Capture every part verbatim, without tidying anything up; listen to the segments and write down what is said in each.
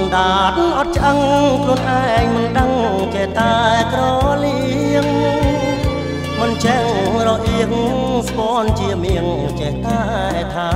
ដាតអត់ឆ្អឹងខ្លួនឯងមិនដឹងចេះតែក្រលៀងមិនចេះរអៀងស្ពន់ជាមៀងចេះតែថា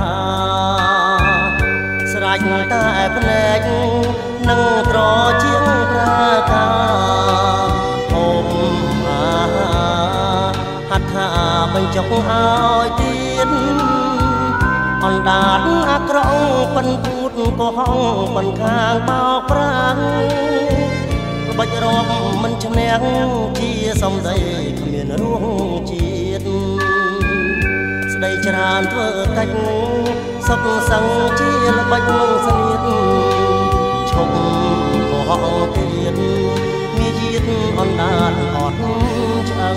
ស្រេចតែភ្នែកនឹងត្រជាងប្រាកាអមអាហត់ថាបញ្ចុកឲ្យទៀតអណ្ដាតអាក្រក់ប៉ិនពូតក៏ហងប៉ិនខាងបោកប្រាំងក្បាច់រកមិនឈ្នះជាសំដីគ្មានរួងជាតិស្ដីច្រើនធ្វើកាច់សុខសឹងជាល្បិចស្នៀតឈប់ក៏ហងទៀតមានជាតិអណ្ដាតអត់ឆ្អឹង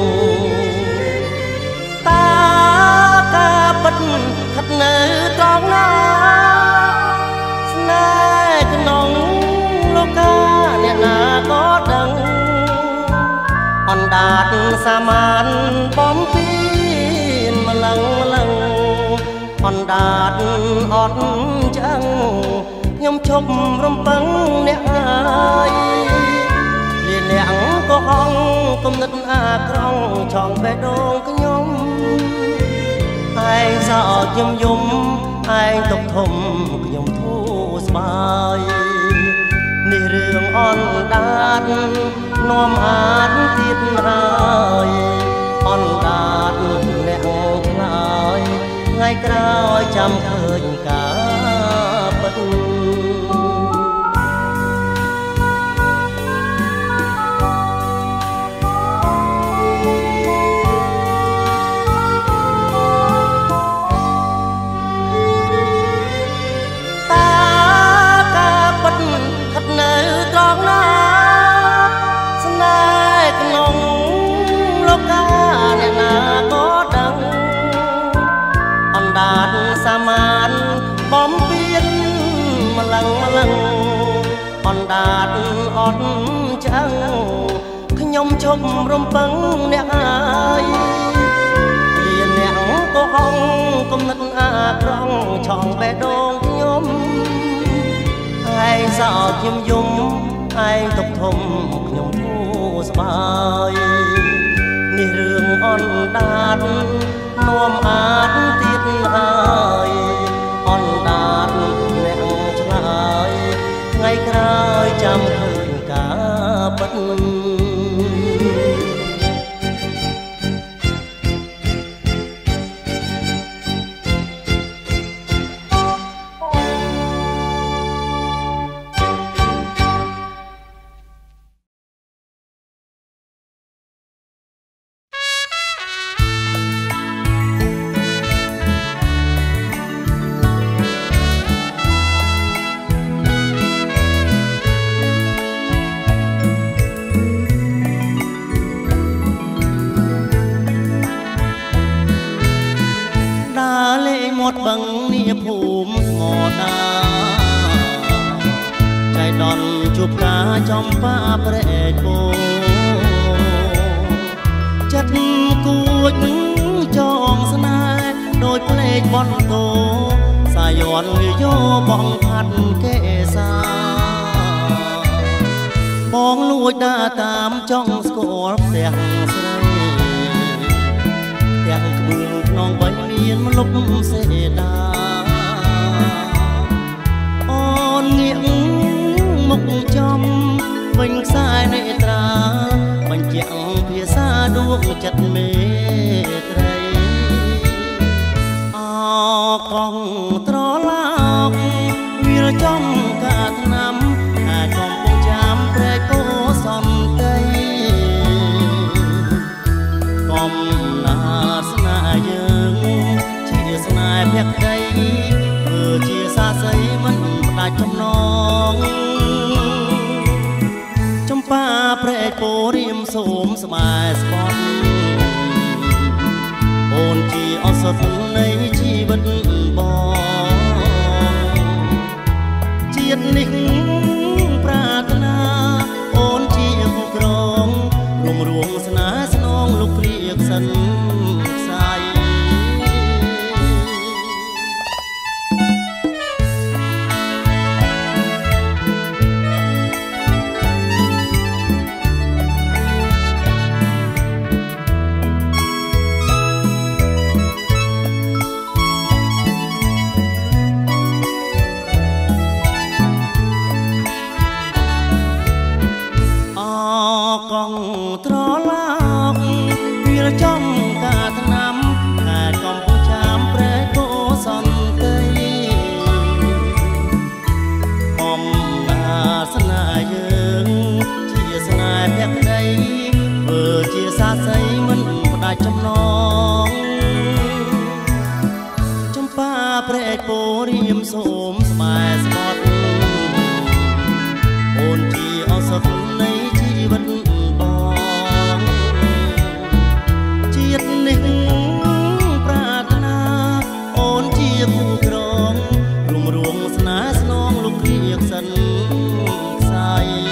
តាការពិតស្ថិតនៅត្រង់ណាស្នេហ៍ក្នុងលោកកាអ្នកណាក៏ដឹងអណ្ដាតសាមានបំពេញម្លឹងម្លឹងអណ្ដាតអត់ឆ្អឹងខ្ញុំឈប់រំពឹងអ្នកហើយលៀនអ្នកក៏ហងគំនិតអាក្រង់ឆងបេះដូងខ្ញុំឯងសោកខ្ញុំយំឯងទុកធំខ្ញុំធូរស្បើយនេះរឿងអណ្ដាតនាំអានទៀតហើយអណ្ដាតអ្នកខ្លាយថ្ងៃក្រោយចាំឃើញការពិតសាមានបំពេញម្លឹងម្លឹងអណ្ដាតអត់ឆ្អឹងខ្ញុំឈប់រំពឹងអ្នកហើយលៀនអ្នកក៏ហងគំនិតអាក្រង់ឆងបេះដូងខ្ញុំឯងសោកខ្ញុំយំឯងទុកធំខ្ញុំធូរស្បើយនេះរឿងអណ្ដាតនាំអានទៀតហើយអណ្ដាតអ្នកឆ្លើយថ្ងៃក្រោយចាំឃើញការពិតបឹងនេះភូមិស្មោដាចៃដន្យជួបការចំបាព្រែកពោចិត្តគួចចងស្នេហ៍ដោយភ្លេចបន់តោសាយ័នវាយោបងផាត់គេសាបងលួចដើរតាមចង់ស្គាល់ផ្ទះស្រីផ្ទះក្បឿងក្នុងបិញមានមលុបសេដាអូនងាកមុខចំវិញខ្សែនេត្រាបញ្ជាក់ភាសាដួងចិត្តមេត្រីអកងត្រឡោកវាលចំកាថ្នាំអាចកំពុងចាំព្រែកពោសន្តិកំណាស្នាយើងជាស្នេហ៍ភក្តីធ្វើជាសាស័យមិនផ្ដាច់ចំណងចំបាព្រែកពោរៀមសូមស្បែស្បត់អូនជាអសត់នៃជីវិតបងជាតិនេះប្រាថ្នាអូនជាผู้ក្រងរួមរួមស្នេហ៍ស្នងលោកព្រាកសិនផ្សាយងចំប៉ាព្រែកពោរៀមសូមស្បែស្បត់អូនជាឱសថនៃជីវិតបងជាតិនេះប្រាថ្នាអូនជាគូក្រងរំរួងស្នេហ៍ស្នងលោកគ្រាក្សិនខ្សែ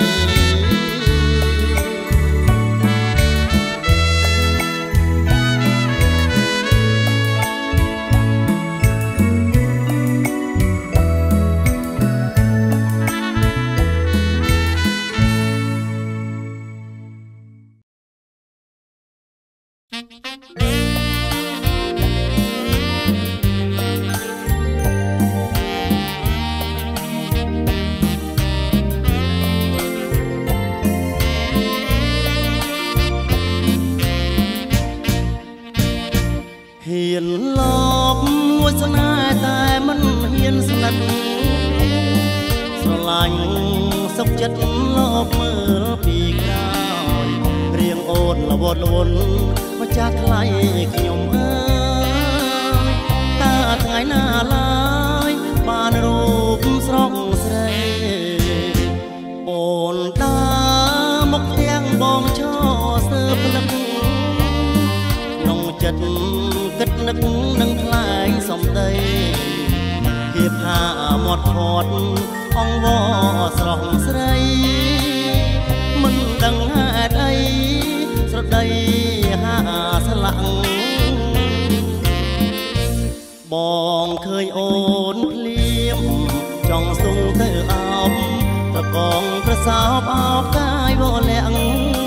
ហ៊ានលបមួយស្នេហ៍តែមិនហ៊ានស្និទ្ធស្រឡាញ់សុខចិត្តលបមើលពីក្រោយរៀងអូនល្វត់ល្វន់មកចាស់ថ្លៃខ្ញុំអើយតើថ្ងៃណាឡើយបានរូបស្រស់ស្រីអូនដើរមកផ្ទាំងបងឈរសើភ្លឹកក្នុងចិត្តគិតនឹកនឹងថ្លែងសំដីភាពហាមាត់ខាត់អង្វរស្រស់ស្រីមិនដឹងហេតុអីស្រដីហាស្លាក់បងឃើញអូនភ្លៀមចង់ស្ទង់ទៅអោបប្រកងប្រសោបអោបកាយវលាក់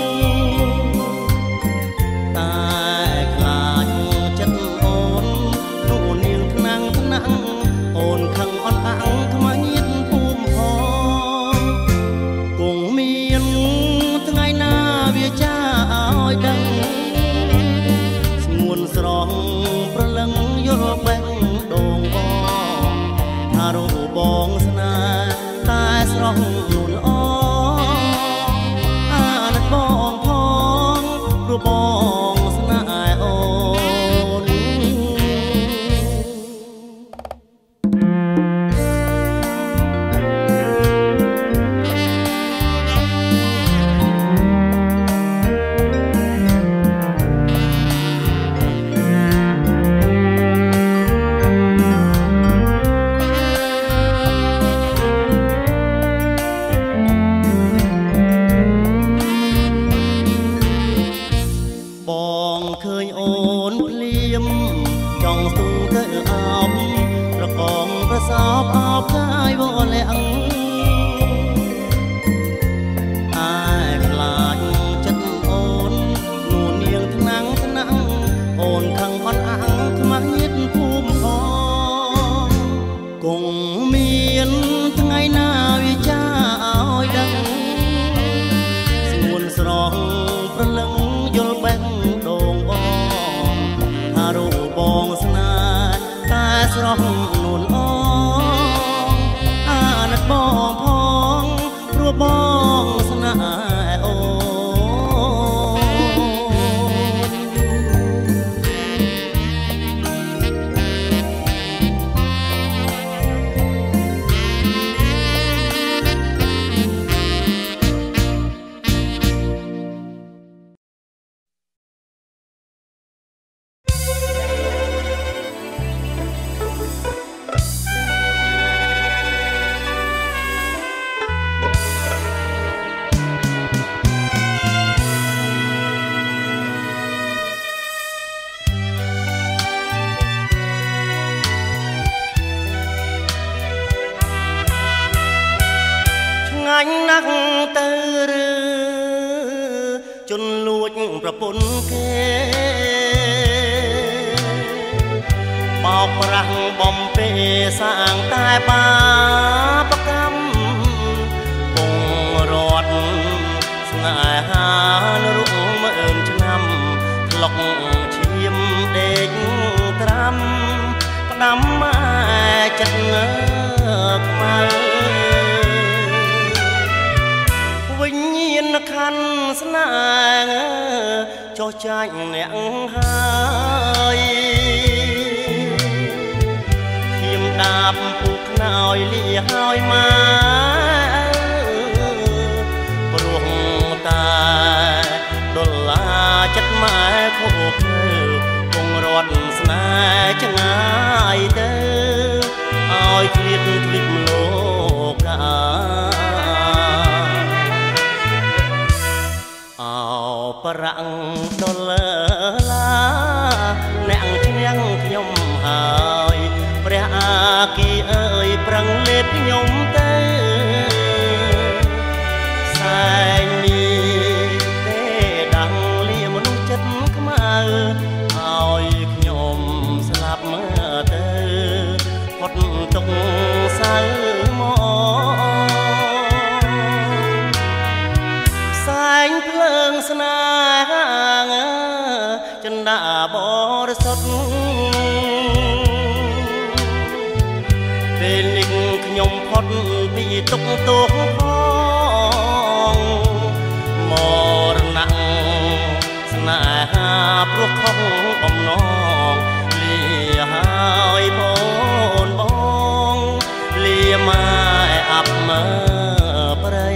អូនខឹងអត់អាំងខ្មាញៀតភូមិផងគង់មានថ្ងៃណាវាចាឲ្យដឹងស្ងួនស្រងប្រលឹងយល់បេះដូងបងថារូបបងស្នេហ៍តែស្រស់នួនល្អអាណិតបងផងព្រោះបងស្នេហ៍អូនសោបអោបកាយវលាក់អាយខ្លាចចិត្តអូននួននាងថ្នាំងថ្នាំងអូនខឹងអត់អាំងខ្មាស់ញៀតភូមិផងគង់មានថ្ងៃណាវាចាឲ្យដឹងស្ងួនស្រងប្រលឹងយល់បេះដូងបងថារូបបងស្នេហ៍តែស្រស់នួនអូបងផងព្រោះបងស្នេហ៍អូអញណាស់ទៅឬជន់លួចប្រពន្ធគេបោកប្រាស់បំពេសាងតែបាបកម្មពងរត់ស្នេហានរុកមើលឆ្នាំធ្លុកឈាមដេកត្រាំផ្ដាំចិត្តខ្មៅវិញ្ញាណខណ្ឌស្នេហ៍ចុះចាញ់អ្នកហើយធៀមដាបពូខ្នើយលាហើយមកព្រោះតែដុល្លារចិត្តម៉ែខូបពងរត់ស្នេហ៍ចងាយទៅឲ្យឃ្លាតទ្វីបលោកកាអោប្រាំងដុល្លារអ្នកឈ្នះខ្ញុំហើយព្រះអាគីអើយប្រឹងលេបខ្ញុំទៅសែងនេះទេដាំងលាមនុស្សចិត្តខ្មៅឲ្យខ្ញុំស្លាប់មើលទៅផុតទុកសៅមកសែងភ្លើងស្នេហាចិន្តាបរិសុទ្ធពេលនេះខ្ញុំផុតពីទុកទោសផងមរណៈស្នេហាព្រោះខុសបំណងលាហើយបងបងលាម៉ែអាប់មើប្រៃ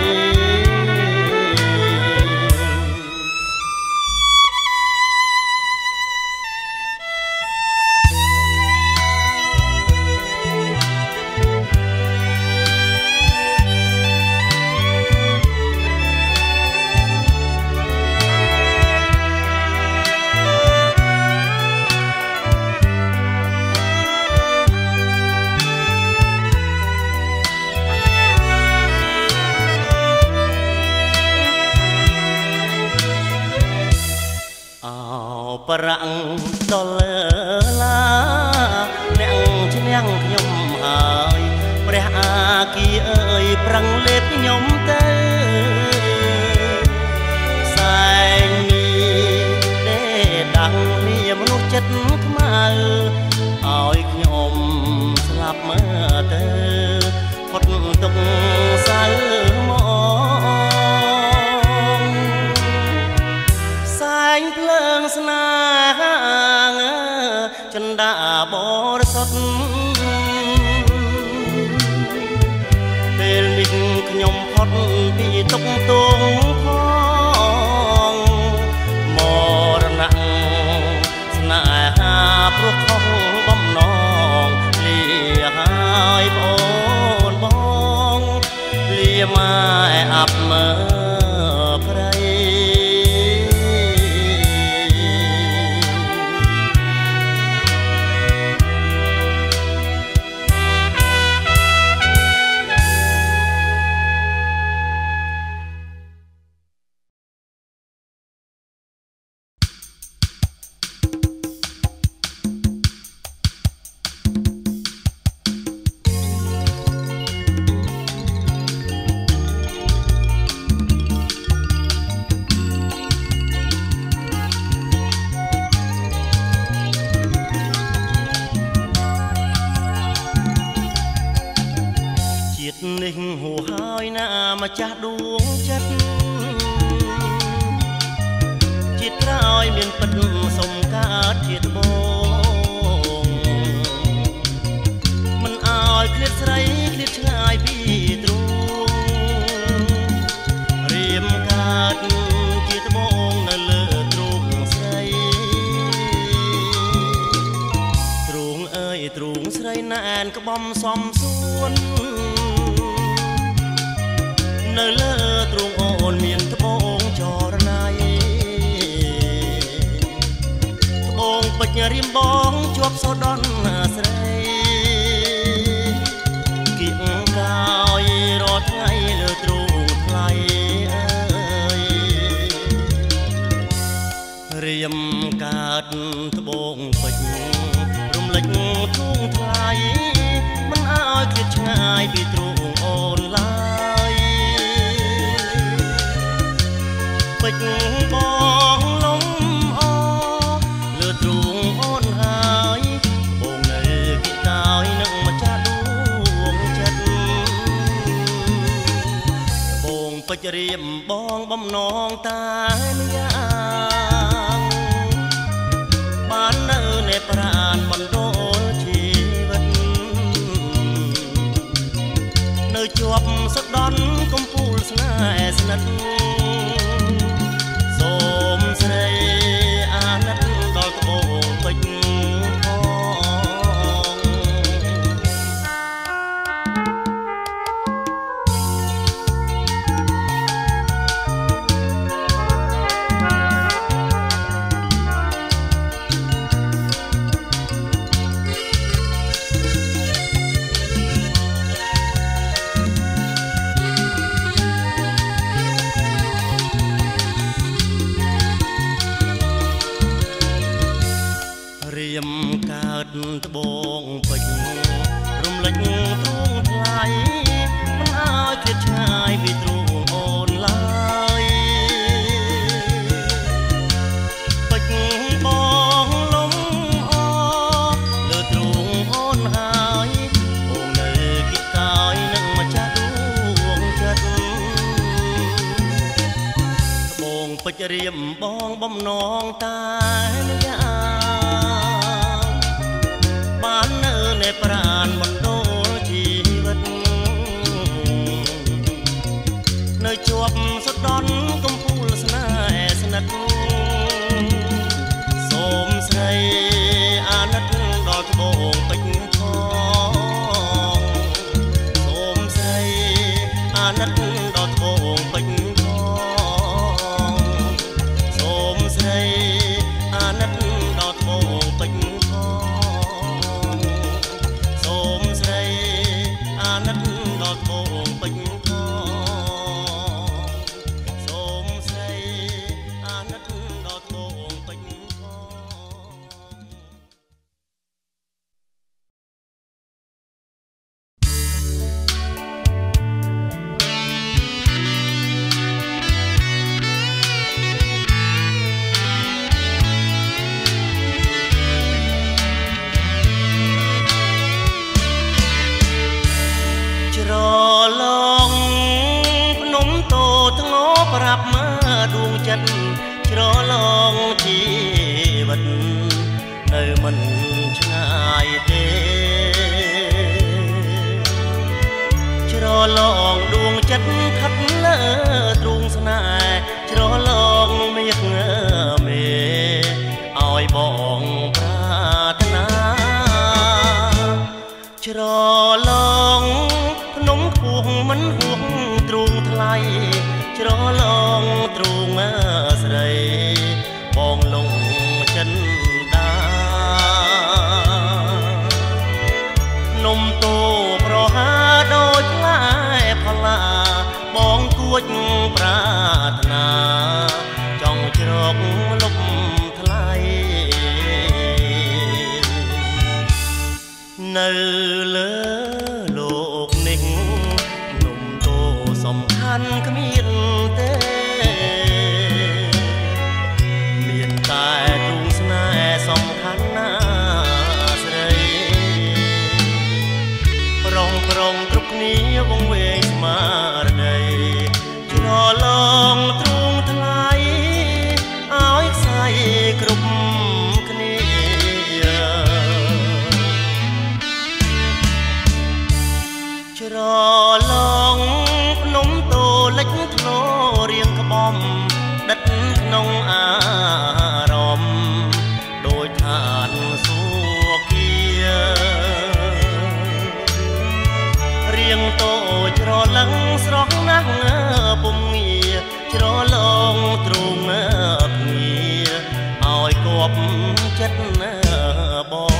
ប្រាំងដុល្លារអ្នកឈ្នះខ្ញុំហើយព្រះអាគីអើយប្រឹងលេបខ្ញុំទៅសែងនេះទេដាំងលាមនុស្សចិត្តខ្មៅឲ្យខ្ញុំស្លាប់មើលទៅផុតទុកសៅមកសែងភ្លើងស្នេហាចិន្តាបរិសុទ្ធពេលនេះខ្ញុំផុតពីទុកទោសផងមរណៈស្នេហាព្រោះខុសបំណងលាហើយបងបងលាម៉ែអាប់មើប្រៃនេះហួហើយណាម្ចាស់ដួងចិត្តជាតិក្រោយមានពិតសុំកើតជាត្បូងមិនឲ្យឃ្លាតស្រីឃ្លាតឆ្ងាយពីទ្រូងរៀមកើតជាត្បូងនៅលើទ្រូងស្រីទ្រូងអើយទ្រូងស្រីណែនក្បំសំសួននៅលើទ្រូងអូនមានត្បូងចរណៃត្បូងពេជ្ររៀមបងជាប់សោដនស្រីគៀកកាយរាល់ថ្ងៃលើទ្រូងថ្លៃអើយរៀមកើតត្បូងពេជ្ររំលេចទ្រូងថ្លៃមិនឲ្យឃ្លាតឆ្ងាយពីទ្រូងអូនឡើយពេជ្របងលំអលើទ្រូងអូនហើយបងនៅគិតដោយនឹងម្ចាស់ដួងចិត្តបងពេជ្ររៀមបងបំណងតែម្យ៉ាងនបណ្ដូលជីវិតនៅជាប់សដន់កំពូលស្នេហ៍ស្និទ្ធសូមស្រីអាណិតដល់ត្បូងពេជ្រត្បូងពេជ្ររំលេចទ្រូងថ្លៃមិនឲ្យឃ្លាតឆ្ងាយពីទ្រូងអូនឡើយពេជ្របងលំអលើទ្រូងអូនហើយអូននៅគិតកាយនឹងម្ចាស់ដួងចិត្តត្បូងពេជ្ររៀមបងបំណងតែម្យ៉ាងបាននៅនៃប្រាណបណ្ដូលជីវិតនៅជាប់សដន់កំពូលស្នេហ៍ស្និទ្ធសូមស្រីអាណិតដល់ត្បូងពេជ្រផងសូមស្រីអាណិតដល់ត្បូងពេជ្រផងសូមស្រីអាណិតដល់ត្បូងពេជ្រអាណិតដល់ត្បូងពេជ្រផងសូមស្រីអាណិតដល់ត្បូងពេជ្រច្រឡងភ្នំតូថ្ងោប្រាប់មកដួងចិត្តច្រឡងជីវិតនៅមិនឆ្ងាយទេច្រឡងដួងចិត្តខិតលើទ្រូងស្នេហ៍ច្រឡងមាសមេឲ្យបងប្រាថ្នាច្រឡងភ្នំខ្ពស់មិនហួសទ្រូងថ្លៃច្រឡងទ្រូងស្រីបងលងចិនដាភ្នំតូប្រហាដូចផ្លែផល្លាបងគួចប្រាថ្នាចង់ជ្រកលុបថ្លៃនៅលើលោកនេះនំតូសំខាន់គ្មានទេមានតែទ្រូងស្នេហ៍សំខាន់ណាស្រីប្រងប្រងគ្រប់គ្នាវងវែងស្មារតីច្រឡងទ្រូងថ្លៃឲ្យខ្សែគ្រប់គ្នាច្រឡងភ្នំតូលិចធ្លោរៀងក្បំដិតក្នុងអារម្មណ៍ដោយឋានសុគារៀងតូច្រឡឹងស្រស់ណាស់ពុំងារច្រឡងទ្រូងគ្នាឲ្យគប់ចិត្តបង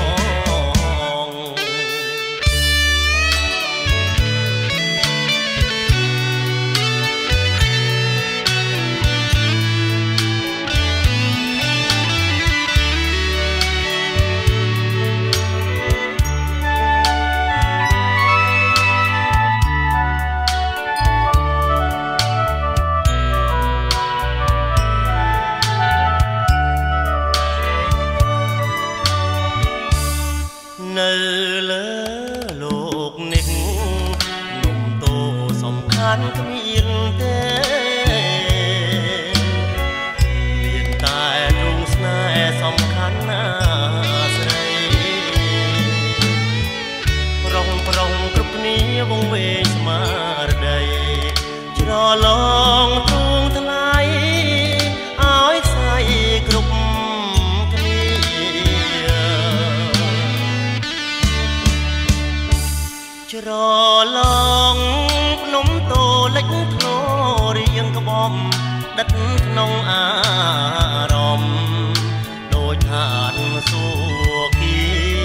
ដិតក្នុងអារម្មណ៍ដូចថានសុគា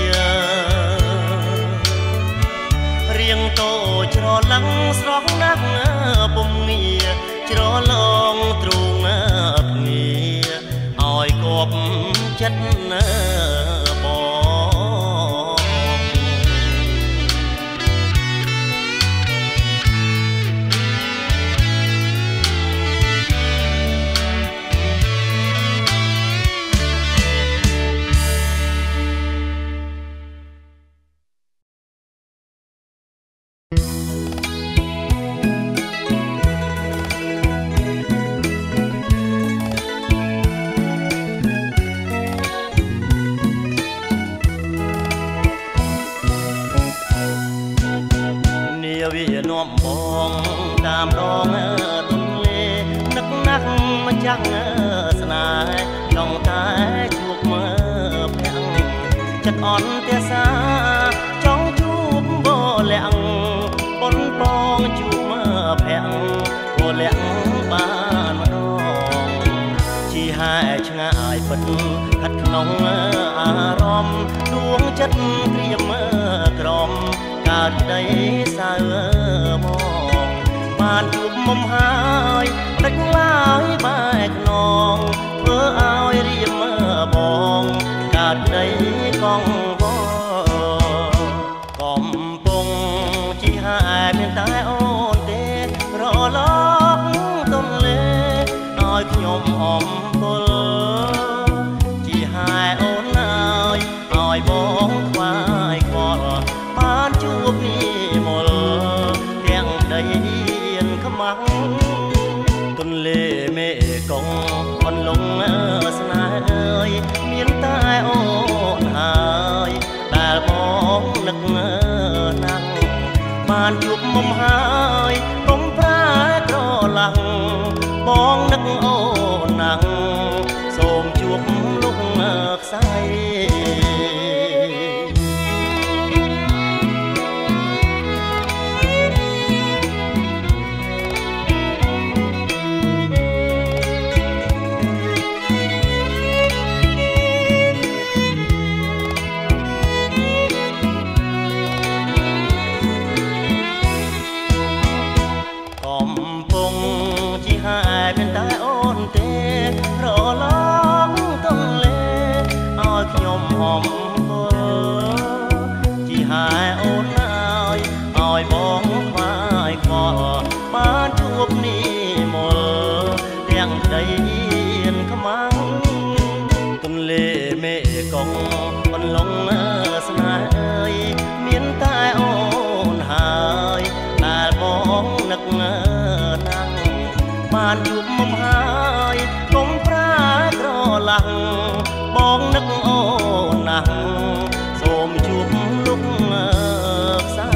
រៀងតូចច្រឡឹងស្រស់ណាស់ពុំងារច្រឡងទ្រូងភ្ងាឲ្យគប់ចិត្តណាតាមដងទន្លេនឹកណាស់ម្ចាស់ស្នេហ៍ចង់តែជួបមើលភាំងចិត្តអន់ទសាចង់ជួបបលាក់ប៉ុនពងជួបមើលភាំងបលាក់បានម្ដងជីហែឆ្ងាយពិតស្ថិតក្នុងអារម្មណ៍ដួងចិត្តព្រាមក្រំកើតក្តីសៅមកបានជួបមុំហើយដឹកឡើយបែកខ្នងធ្វើឲ្យរៀមបងកើតក្តីកងវកំពុងជីហែមានតែអូនទេរលកទន្លេឲ្យខ្ញុំអំពុលជីហែអូនហើយឲ្យបងខ្វាយខ្វល់បានជួបនេះមុលទាំងដីខ្មាំងទន្លេមេគង្គអនលងស្នេហ៍អើយមានតែអូនហើយដែលបងនឹកណាស់បានជួបមុំហើយកុំប្រែក្រឡាំងបងនឹកអូនណាស់សូមជួបលុកខ្សែមានតែអូនទេរលងទន្លេឲ្យខ្ញុំអំពុលជីហែអូនហើយឲ្យបងខ្វាយខ្វល់បានជួបនេះមុលទាំងដីខ្មាំងទន្លេមេគង្គបន្លងស្នេហ៍អើយមានតែអូនហើយដែលបងនឹកណាស់បានជួបមុំហើយកុំប្រែក្រឡាំងបងនឹកអូនណាស់សូមជួបលុកខ្សែ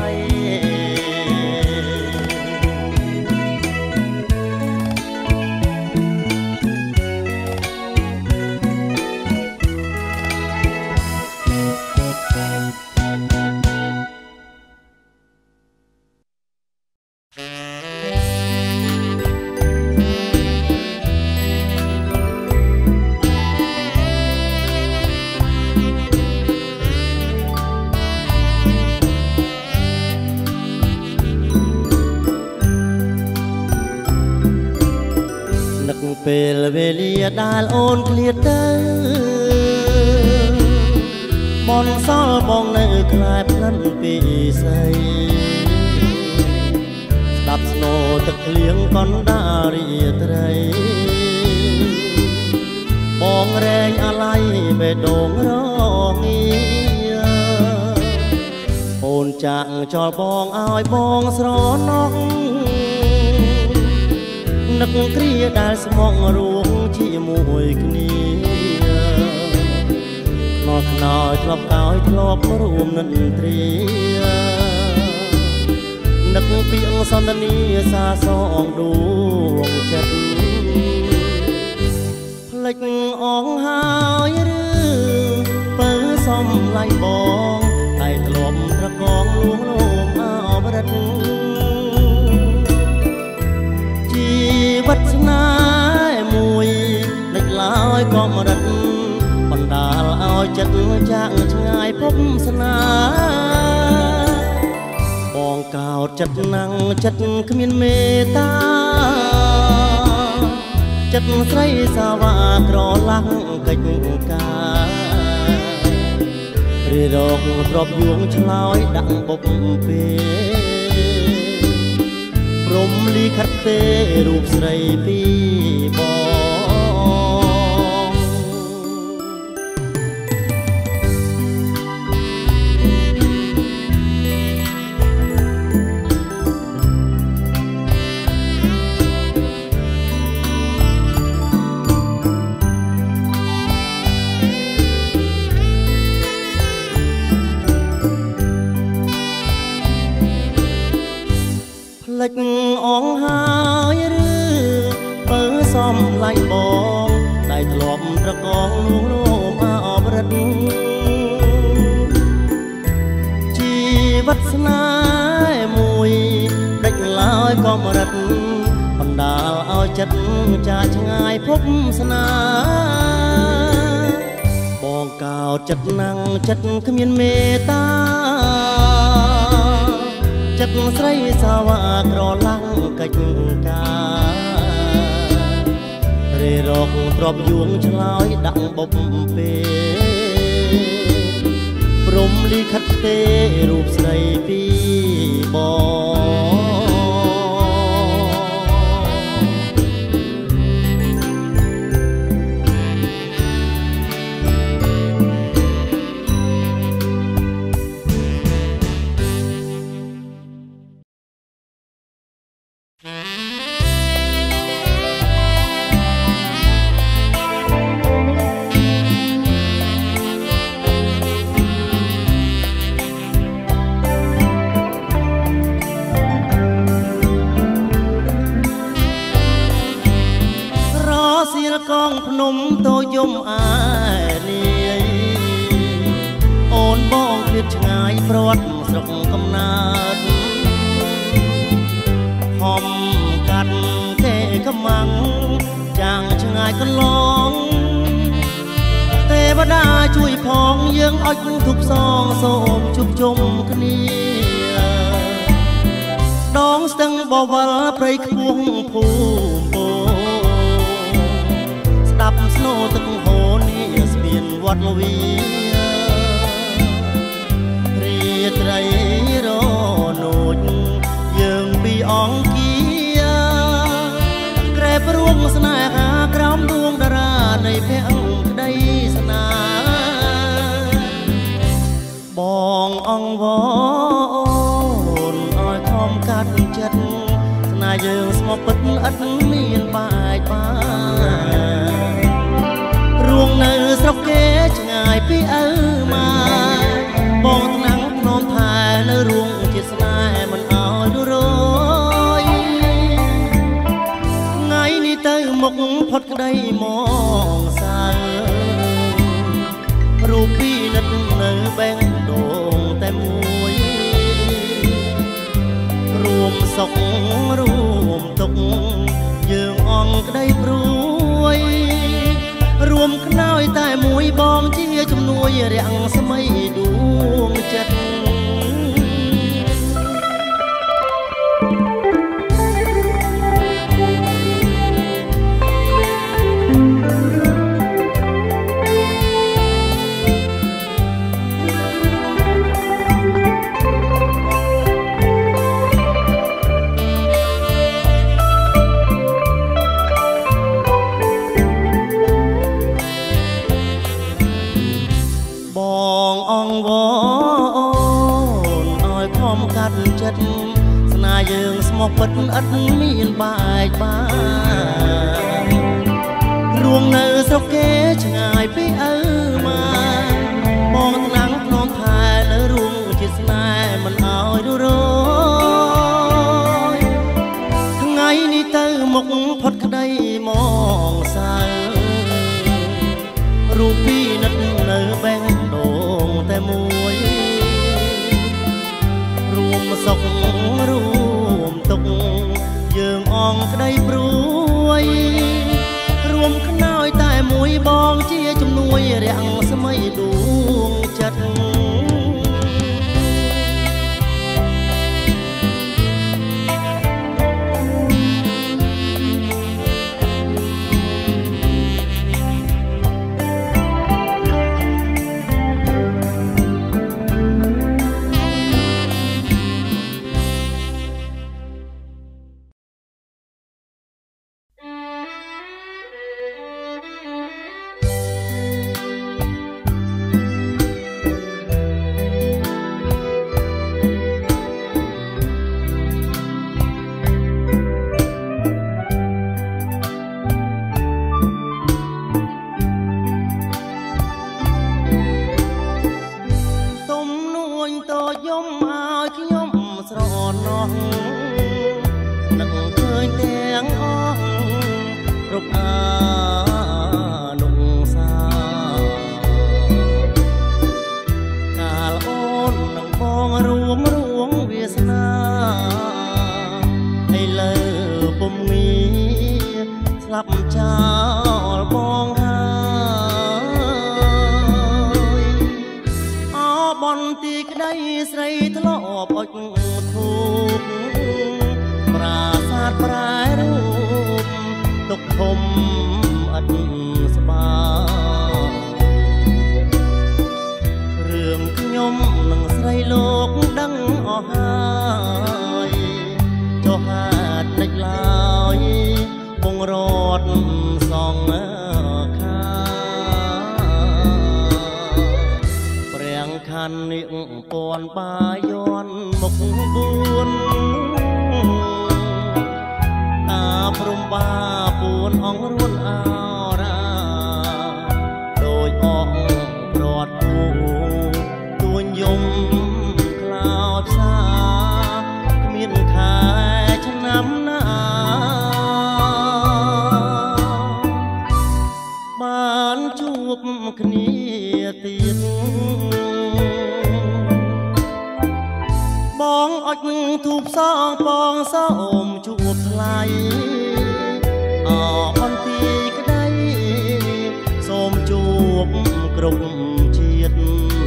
ពេលវេលាដែលអូនឃ្លាតទៅបនសល់បងនៅខ្លាយផ្លិនពីស្អីស្ដាប់ស្នូទឹកភ្លៀងកណ្ដាលរាត្រីបងរែងអាឡ័យបេះដូងរងាអូនចាក់ចោលបងឲ្យបងស្រណោះនឹកគ្រាដែលស្មងរួមជាមួយគ្នាខ្នល់ខ្នល់ធ្លាប់កោយធ្លាប់រួមនិន្ទ្រានឹកពីអសន្តានីសាសងដួងចិត្តផ្លេចអងហើយឬបើសំឡាញ់បងតែធ្លាប់ត្រកងលួងលោមអបរិទ្ធជីវិតស្នេហ៍ឲ្យចិត្តយ៉ាងឆ្ងាយភពស្នាបងកោតចិត្តណាំងចិត្តគ្មានមេត្តាចិត្តស្រីសាវ៉ាក្រឡាំងកិច្ចការរីរកទ្របយួងឆ្លើយដាក់បុកពេព្រំលីខិតទេរូបស្រីពីបងភ្លេចអងហើយឬបើសំឡាញ់បងដែលធ្លាប់ត្រកងលួងលោមអបរិទ្ធជីវិតស្នេហ៍មួយដាច់ឡើយកំរិតបណ្ដាលឲ្យចិត្តចាឆ្ងាយភពស្នាបងកោតចិត្តណាំងចិត្តគ្មានមេត្តាចិត្តស្រីសាវ៉ាក្រឡាំងកិច្ចការរីរកទ្របយួងឆ្លើយដាក់បុកពេព្រំលីខិតទេរូបស្រីពីបងកងភ្នំតូចយំអានាយអូនបងឃ្លាតឆ្ងាយព្រាត់ស្រុកកំណើតហំកាត់ទេកំមាំងចាំងឆ្ងាយកន្លងទេវតាជួយផងយើងអុចទុកសងសូមជួបជុំគ្នាដងស្ទឹងបវលព្រៃខ្ពស់ភូមិពោដាប់ស្នូទឹកហូរនេះស្ពានវត្តលវីរីត្រីរនូចយើងពីអង្គាក្រែបរួងស្នេហាក្រោមដួងតារានៃភក្តីស្នាបងអង្គវនឲ្យខំកាត់ចិត្តស្នេហ៍យើងស្មោះពិតឥតមានបែកបាក់រួងនៅស្រុកគេឆ្ងាយពីឪម៉ែបងថ្នាំងភ្នំថែនៅរួងជាស្នេហ៍មិនឲ្យរយថ្ងៃនេះទៅមុខផុតក្តីមកសើរូបពីនិតនៅបេះដូងតែមួយរួមសុខរួមទុក្ខយើងអង្គក្តីព្រួយរួមខ្នើយតែមួយបងជាជំនួយរាំងស្មីដួងចិត្តស្នេហ៍យើងស្មោះពិតឥតមានបែកបាក់រួងនៅស្រុកគេឆ្ងាយពីឪម៉ែបងថ្នាំងភ្នំថែនៅរួងជាស្នេហ៍មិនឲ្យរយថ្ងៃនេះទៅមុខផុតក្តីមកសើរូបពីនិតនៅបេះដូងតែមួយរួមសុខរួមទុក្ខយើងអង្គក្តីព្រួយរួមខ្នើយតែមួយបងជាជំនួយនទីក្តីស្រីធ្លាប់អុចធូបប្រាសាទប្រែរូបទុកធំអត់ស្បារឿងខ្ញុំនឹងស្រីលោកដឹងអស់ហើយចុះហេតុនិចឡើយបងរត់សងខាព្រះខ័ននេះពន់បាយ័នមុខបួនតាព្រំបាពួនអង្គរួនអរាដោយអងប្រត់គូទួញយំក្លោចសាគ្មានខែឆ្នាំណាបានជួបគ្នាទៀតបងអុចធូបសងបងសូមជួបថ្លៃអអនទីក្តីសូមជួបគ្រប់ជាតិ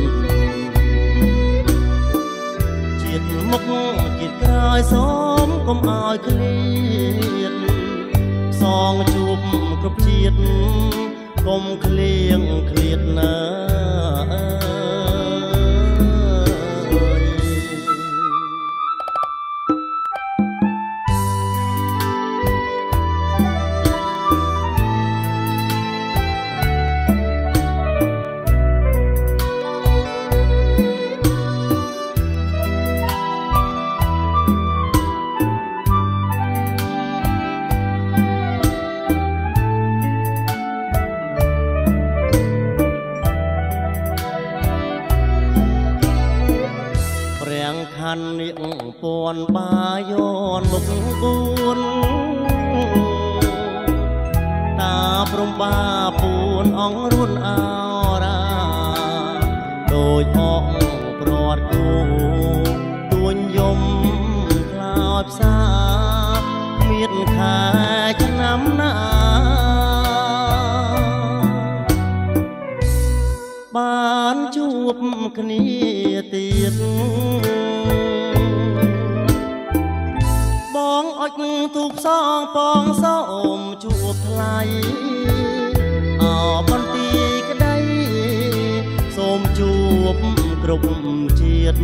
ជាតិមុខជាតិក្រោយសូមកុំឲ្យឃ្លាតសងជួបគ្រប់ជាតិកុំឃ្លៀងឃ្លាតណាខ័ននេះពន់បាយ័នមុខបួនតាព្រំបាពួនអង្គរួនអរាដោយអងប្រត់គូទួញយំខ្លោចផ្សាគ្មានខែឆ្នាំណាបានជួបគ្នាទៀតបងអុចទូកសងបងសូមជួបថ្លៃអបន្ទីក្តីសូមជួបគ្រប់ជាតិ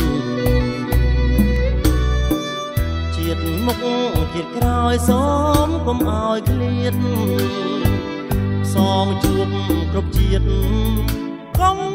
ជាតិមុខជាតិក្រោយសូមកុំឲ្យឃ្លាតសងជួបគ្រប់ជាតិកុំ